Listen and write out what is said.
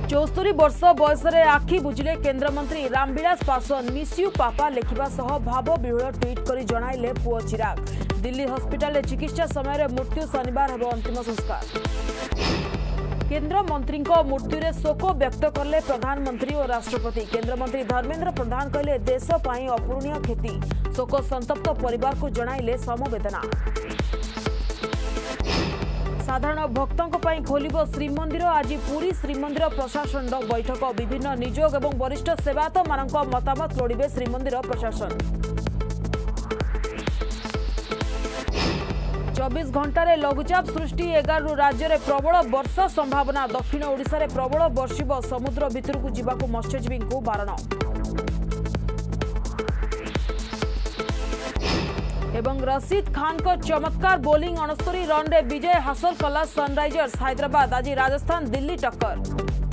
74 वर्ष बयस आखि बुझिले केन्द्रमंत्री Ramvilas Paswan miss you papa लिखा सह भाव विह्वल ट्वीट कर जणाइले पुओ चिराग। दिल्ली हस्पिटाल चिकित्सा समय मृत्यु शनिवार हेब अंतिम संस्कार। केन्द्र मंत्री मृत्यु शोक व्यक्त कले प्रधानमंत्री और राष्ट्रपति। केन्द्रमंत्री धर्मेन्द्र प्रधान कहले देश पाई अपूरणीय क्षति, शोक संतप्त परिवार को जणाइले समवेदना। साधारण भक्तों खोलिबो श्रीमंदिर। आज पुरी श्रीमंदिर प्रशासन बैठक, विभिन्न निजोग और वरिष्ठ सेवायत मानक मतामत लोड़िबे श्रीमंदिर प्रशासन। 24 घंटे लघुचाप सृष्टि, 11 राज्य में प्रबल वर्षा संभावना। दक्षिण ओडिशा रे प्रबल वर्षिब, समुद्र भितरकू जिबाकू मत्स्यजीवी को बारण। एवं रशीद खान को चमत्कार बोलिंग, 69 रन रे विजय हासिल कला सनराइजर्स हैदराबाद। आज राजस्थान दिल्ली टक्कर।